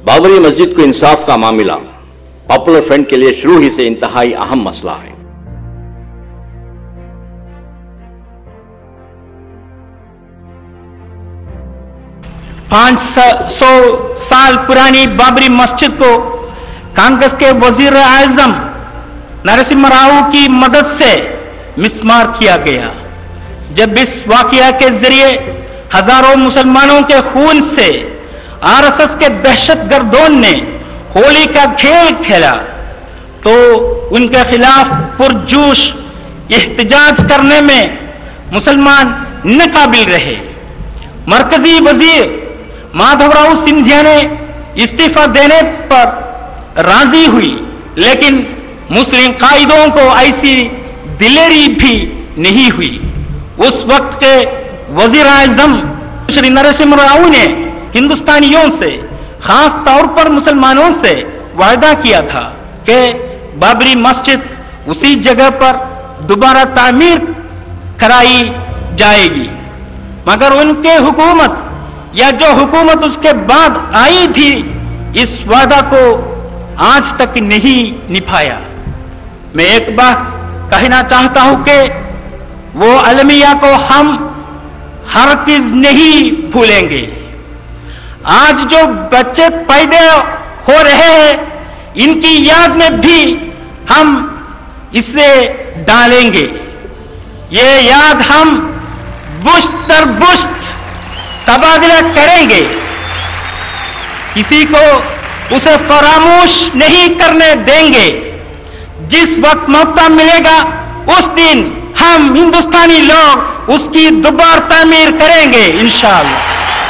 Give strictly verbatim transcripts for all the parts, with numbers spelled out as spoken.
बाबरी मस्जिद को इंसाफ का मामला पॉपुलर फ्रंट के लिए शुरू ही से इंतहाई अहम मसला है। पांच सौ साल पुरानी बाबरी मस्जिद को कांग्रेस के वजीर आजम नरसिम्हा राव की मदद से मिसमार किया गया। जब इस वाकया के जरिए हजारों मुसलमानों के खून से आरएसएस के दहशतगर्दों ने होली का खेल खेला तो उनके खिलाफ पुरजोश एहतजाज करने में मुसलमान नाकाबिल रहे। मरकजी वजीर माधवराव सिंधिया ने इस्तीफा देने पर राजी हुई, लेकिन मुस्लिम कायदों को ऐसी दिलेरी भी नहीं हुई। उस वक्त के वजीर आजम श्री नरसिम्हा राव ने हिंदुस्तानियों से, खास तौर पर मुसलमानों से वायदा किया था कि बाबरी मस्जिद उसी जगह पर दोबारा तामीर कराई जाएगी, मगर उनके हुकूमत या जो हुकूमत उसके बाद आई थी इस वादा को आज तक नहीं निभाया। मैं एक बात कहना चाहता हूं कि वो अलमिया को हम हरगिज़ नहीं भूलेंगे। आज जो बच्चे पैदा हो रहे हैं इनकी याद में भी हम इसे डालेंगे। ये याद हम बुश्त दर बुश्त तबादला करेंगे, किसी को उसे फरामोश नहीं करने देंगे। जिस वक्त मौका मिलेगा उस दिन हम हिंदुस्तानी लोग उसकी दोबारा तामीर करेंगे इंशाअल्लाह।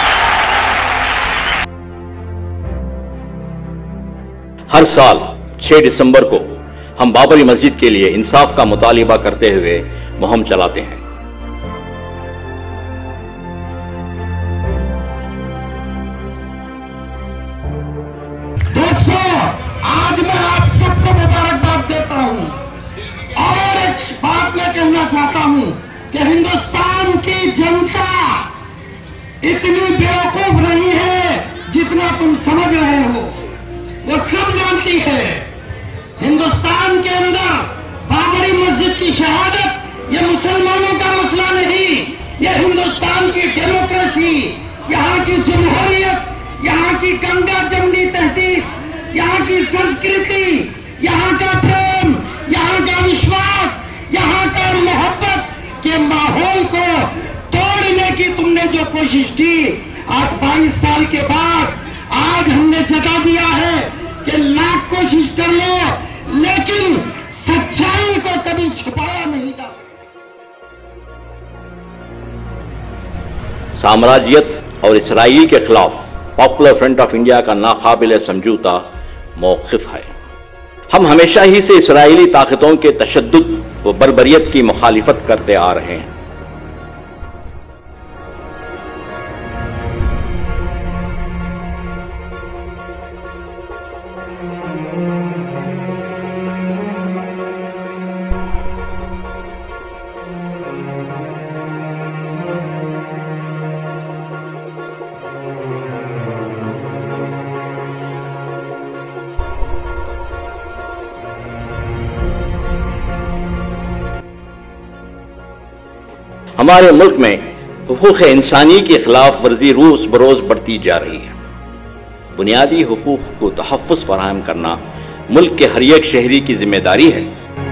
हर साल छह दिसंबर को हम बाबरी मस्जिद के लिए इंसाफ का मुतालिबा करते हुए मुहिम चलाते हैं। दोस्तों, आज मैं आप सबको मुबारकबाद देता हूं और एक बात मैं कहना चाहता हूं कि हिंदुस्तान की जनता इतनी बेवकूफ नहीं है जितना तुम समझ रहे हो। वो सब जानती है हिंदुस्तान के अंदर बाबरी मस्जिद की शहादत ये मुसलमानों का मसला नहीं, ये हिंदुस्तान की डेमोक्रेसी, यहाँ की जमहूरियत, यहाँ की गंगा जमनी तहजीब, यहाँ की संस्कृति, यहाँ का प्रेम, यहाँ का विश्वास, यहाँ का मोहब्बत के माहौल को तोड़ने की तुमने जो कोशिश की, आज बाईस साल के बाद आज हमने जता दिया है कि लाख कोशिश कर लो लेकिन सच्चाई को कभी छुपाया नहीं जा सकता। साम्राज्यत और इसराइल के खिलाफ पॉपुलर फ्रंट ऑफ इंडिया का नाकाबिल समझौता मौक़िफ़ है। हम हमेशा ही से इसराइली ताकतों के तशद्दुद व बर्बरियत की मुखालिफत करते आ रहे हैं। हमारे मुल्क में हुकूक इंसानी की खिलाफ वर्जी रोज बरोज बढ़ती जा रही है। बुनियादी हुकूक को तहफ़्फ़ुज़ फराहम करना मुल्क के हर एक शहरी की जिम्मेदारी है।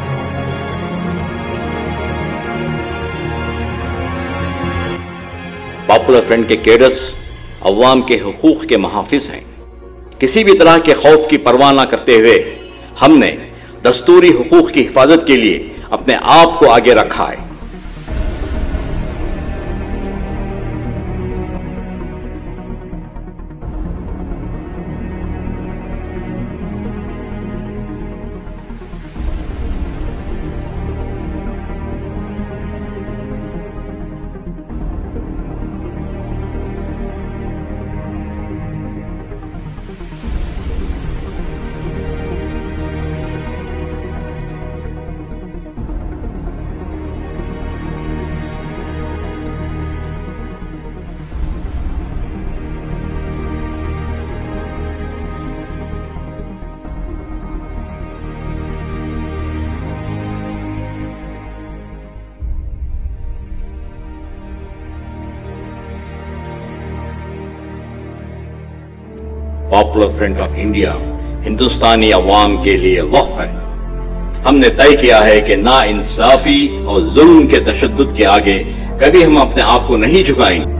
पॉपुलर फ्रंट के कैडर्स अवाम के हुकूक के मुहाफ़िज़ हैं। किसी भी तरह के खौफ की परवाह न करते हुए हमने दस्तूरी हुकूक की हिफाजत के लिए अपने आप को आगे रखा है। पॉपुलर फ्रंट ऑफ इंडिया हिंदुस्तानी अवाम के लिए वक्फ है। हमने तय किया है कि ना इंसाफी और जुल्म के तशद्दुद के आगे कभी हम अपने आप को नहीं झुकाएंगे।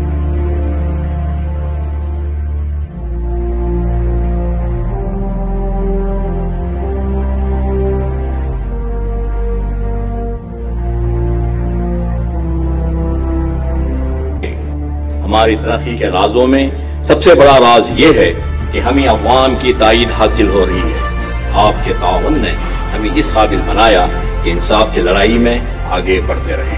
हमारी तरक्की के राजों में सबसे बड़ा राज यह है कि हमें अवाम की ताईद हासिल हो रही है। आपके ताउन ने हमें इस काबिल बनाया कि इंसाफ की लड़ाई में आगे बढ़ते रहें।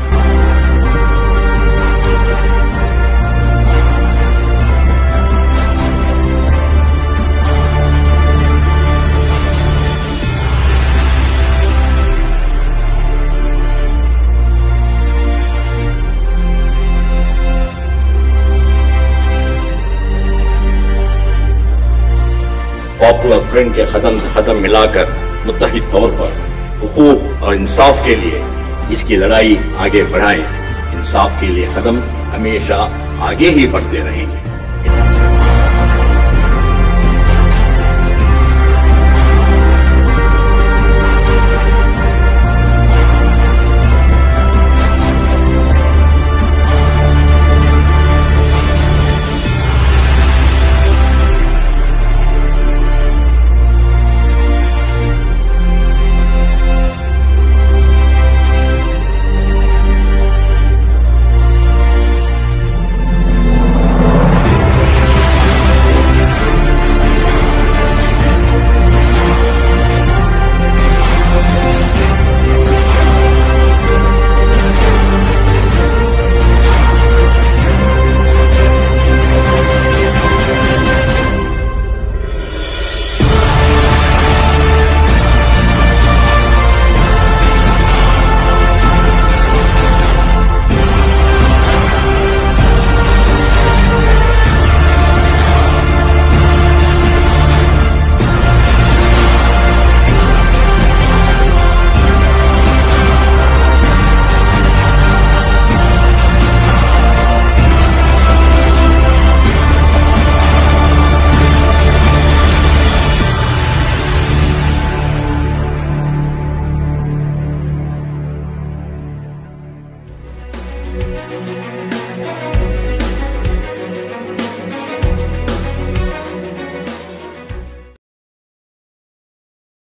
पॉपुलर फ्रंट के खत्म से खत्म मिलाकर मुत्तहिद तौर पर हुकूक और इंसाफ के लिए इसकी लड़ाई आगे बढ़ाएं। इंसाफ के लिए कदम हमेशा आगे ही बढ़ते रहेंगे।